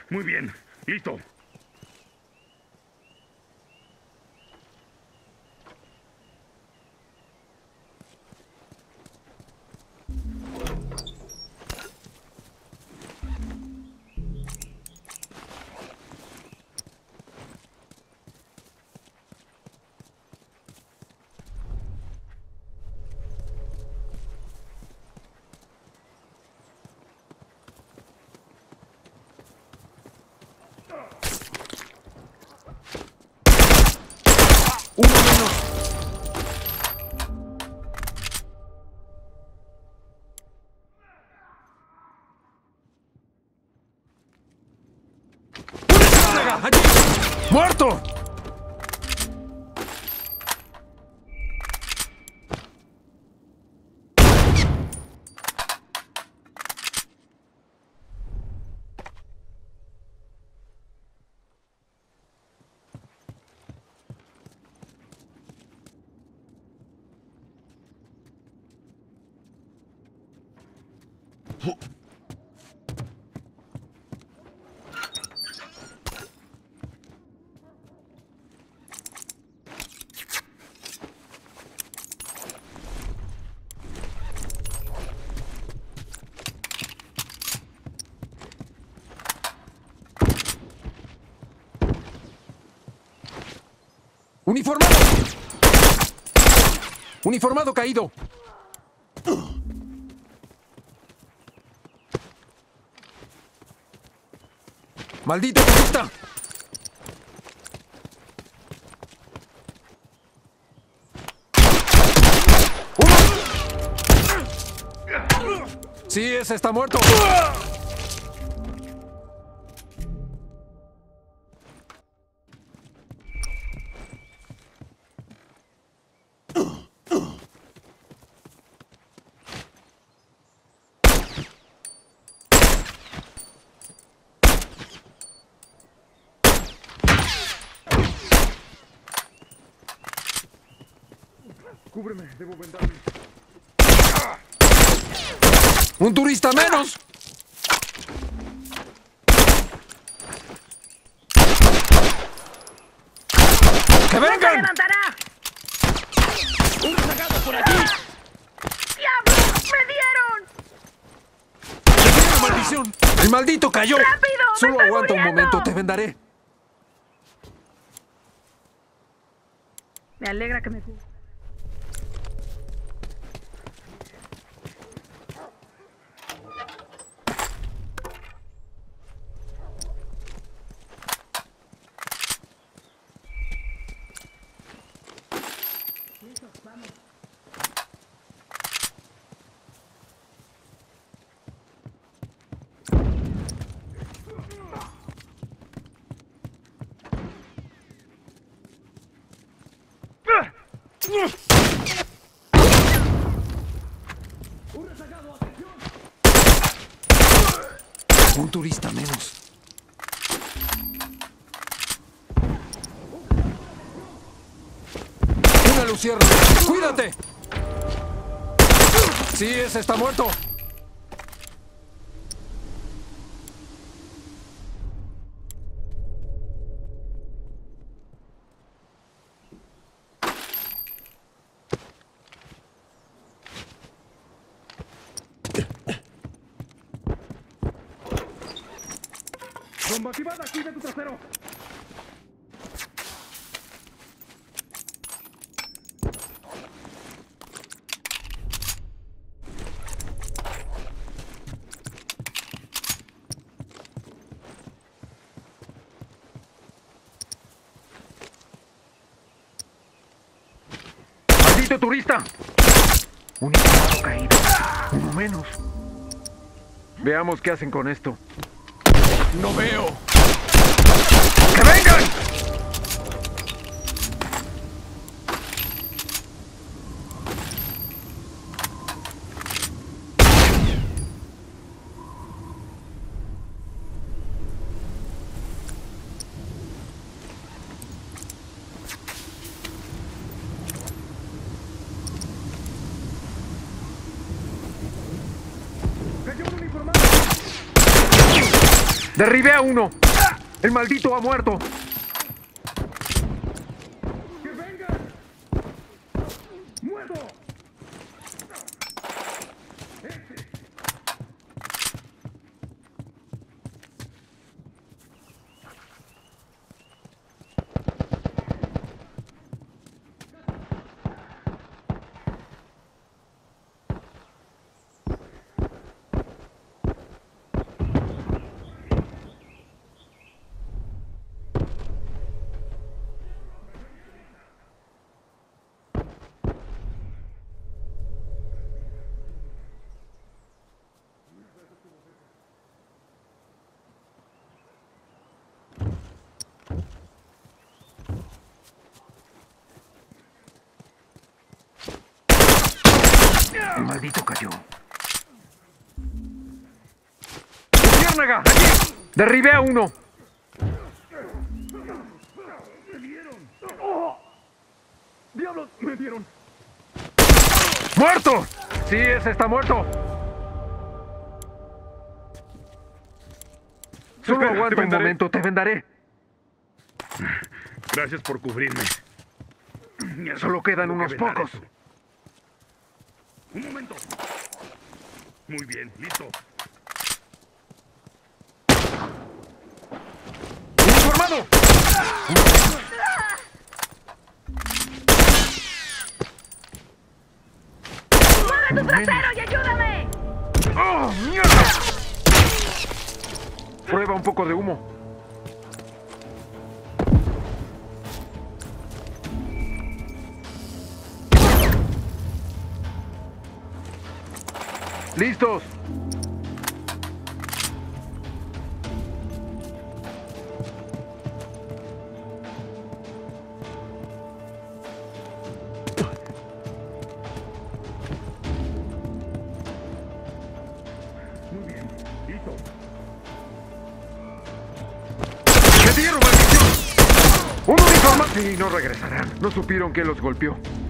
Muy bien. Listo. Uno menos. ¡Una descarga! ¡Allí! ¡Muerto! ¡Uniformado! ¡Uniformado caído! ¡Maldito turista! ¡Uno! Sí, ese está muerto. Cúbreme, debo vendarme. ¡Un turista menos! ¡Que ¡No se vengan! levantará! ¡Un rezagado por aquí! ¡Diablo! ¡Me dieron! ¡Maldición! ¡El maldito cayó! ¡Rápido! ¡Me Solo estoy aguanta un muriendo! momento, te vendaré. Me alegra que me cubra. Un turista menos. ¡Una luciérnaga! ¡Cuídate! Sí, ese está muerto. ¡Bomba activada! ¡Cuida tu trasero! ¡Maldito turista! Un uniformado caído. Uno menos. Veamos qué hacen con esto. ¡No veo! ¡Que vengan! ¡Cayó un uniformado! Derribé a uno. El maldito ha muerto. ¡Que vengan! ¡Muerto! El maldito cayó. ¡Luciérnaga! ¡Aquí! Derribé a uno. ¡Me dieron! ¡Oh! ¡Diablos! ¡Me dieron! ¡Muerto! Sí, ese está muerto. Solo Espera, aguanta te un vendaré. momento, te vendaré. Gracias por cubrirme. Solo quedan Tengo que unos vendar pocos. eso. Un momento. Muy bien, listo. ¡Uniformado! ¡Mueve tu trasero y ayúdame! ¡Oh, mierda! Prueba un poco de humo. ¡Listos! Muy bien, listo. ¡Me dieron, maldición! ¡Un uniformado! Sí, no regresarán. No supieron que los golpeó.